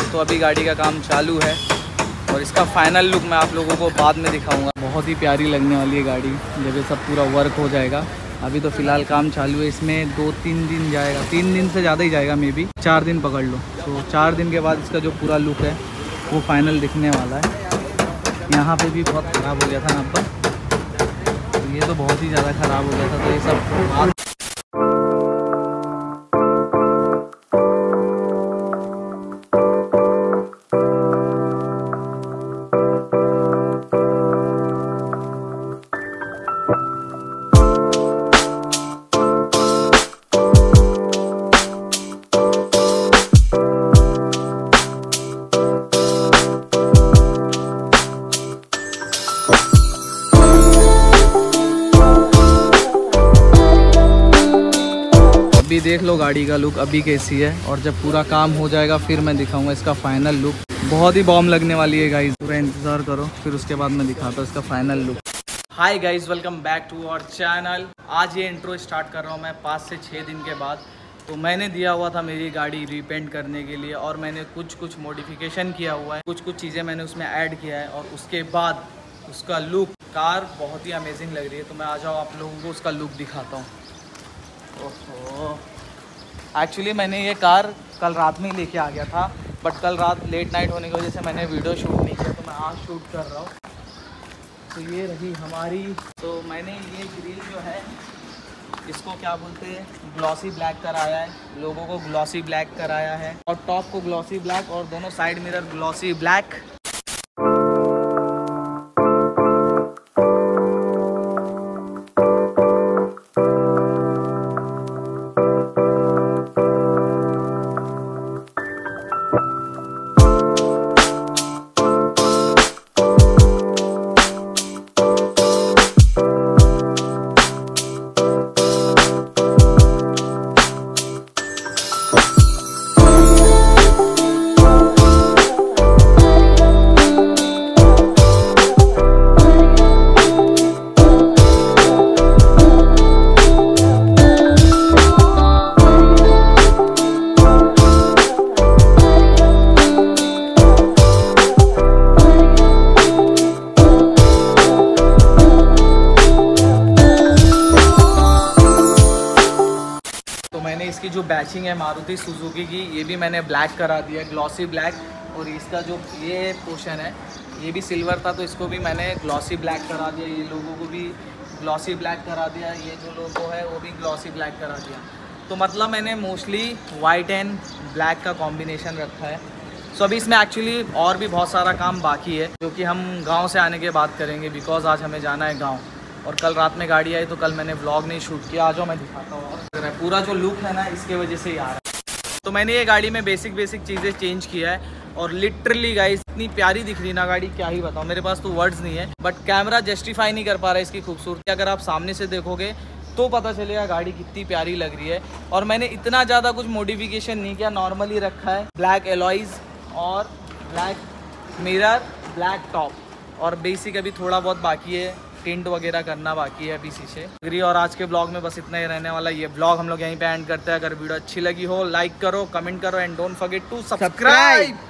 तो अभी गाड़ी का काम चालू है और इसका फाइनल लुक मैं आप लोगों को बाद में दिखाऊंगा। बहुत ही प्यारी लगने वाली है गाड़ी जब ये सब पूरा वर्क हो जाएगा। अभी तो फ़िलहाल काम चालू है, इसमें 2-3 दिन जाएगा, 3 दिन से ज़्यादा ही जाएगा, मे बी 4 दिन पकड़ लो। तो 4 दिन के बाद इसका जो पूरा लुक है वो फाइनल दिखने वाला है। यहाँ पे भी बहुत ख़राब हो गया था ना, तो ये तो बहुत ही ज़्यादा ख़राब हो गया था, तो ये सब अभी देख लो गाड़ी का लुक अभी कैसी है, और जब पूरा काम हो जाएगा फिर मैं दिखाऊंगा इसका फाइनल लुक। बहुत ही बॉम्ब लगने वाली है गाइस, पूरा इंतज़ार करो, फिर उसके बाद मैं दिखाता हूँ इसका final look. Hi guys, welcome back to our channel. आज ये इंट्रो स्टार्ट कर रहा हूँ मैं 5 से 6 दिन के बाद। तो मैंने दिया हुआ था मेरी गाड़ी रीपेंट करने के लिए, और मैंने कुछ मॉडिफिकेशन किया हुआ है, कुछ चीज़ें मैंने उसमें ऐड किया है, और उसके बाद उसका लुक, कार बहुत ही अमेजिंग लग रही है। तो मैं आ जाओ आप लोगों को उसका लुक दिखाता हूँ। ओहो, एक्चुअली मैंने ये कार कल रात में ही लेके आ गया था, बट कल रात लेट नाइट होने की वजह से मैंने वीडियो शूट नहीं किया, तो मैं आज शूट कर रहा हूँ। तो ये रही हमारी, तो मैंने ये ग्रिल जो है इसको क्या बोलते हैं, ग्लॉसी ब्लैक कराया है, लोगों को ग्लॉसी ब्लैक कराया है, और टॉप को ग्लॉसी ब्लैक, और दोनों साइड मिरर ग्लॉसी ब्लैक। इसकी जो बैचिंग है मारुति सुजुकी की, ये भी मैंने ब्लैक करा दिया, ग्लॉसी ब्लैक। और इसका जो ये पोर्शन है ये भी सिल्वर था, तो इसको भी मैंने ग्लॉसी ब्लैक करा दिया। ये लोगों को भी ग्लॉसी ब्लैक करा दिया, ये जो लोगो है वो भी ग्लॉसी ब्लैक करा दिया। तो मतलब मैंने मोस्टली वाइट एंड ब्लैक का कॉम्बिनेशन रखा है। सो अभी इसमें एक्चुअली और भी बहुत सारा काम बाकी है, जो कि हम गाँव से आने के बाद करेंगे, बिकॉज आज हमें जाना है गाँव। और कल रात में गाड़ी आई तो कल मैंने व्लॉग नहीं शूट किया। आ जाओ मैं दिखाता हूँ। और पूरा जो लुक है ना इसके वजह से ही आ रहा है। तो मैंने ये गाड़ी में बेसिक चीज़ें चेंज किया है, और लिटरली गाइस इतनी प्यारी दिख रही ना गाड़ी, क्या ही बताऊँ, मेरे पास तो वर्ड्स नहीं है। बट कैमरा जस्टिफाई नहीं कर पा रहा है इसकी खूबसूरती। अगर आप सामने से देखोगे तो पता चलेगा गाड़ी कितनी प्यारी लग रही है। और मैंने इतना ज़्यादा कुछ मॉडिफिकेशन नहीं किया, नॉर्मली रखा है। ब्लैक एलॉयज़ और ब्लैक मिरर, ब्लैक टॉप, और बेसिक अभी थोड़ा बहुत बाकी है, टिंट वगैरह करना बाकी है अभी शीशे। और आज के ब्लॉग में बस इतना ही रहने वाला। ये ब्लॉग हम लोग यहीं पे एंड करते हैं। अगर वीडियो अच्छी लगी हो लाइक करो, कमेंट करो, and don't forget to subscribe.